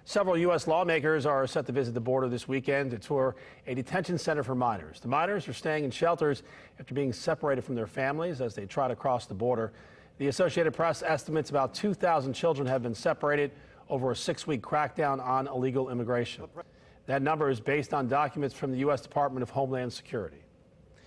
Several U.S. lawmakers are set to visit the border this weekend to tour a detention center for minors. The minors are staying in shelters after being separated from their families as they try to cross the border. The Associated Press estimates about 2,000 children have been separated over a 6-week crackdown on illegal immigration. That number is based on documents from the U.S. Department of Homeland Security.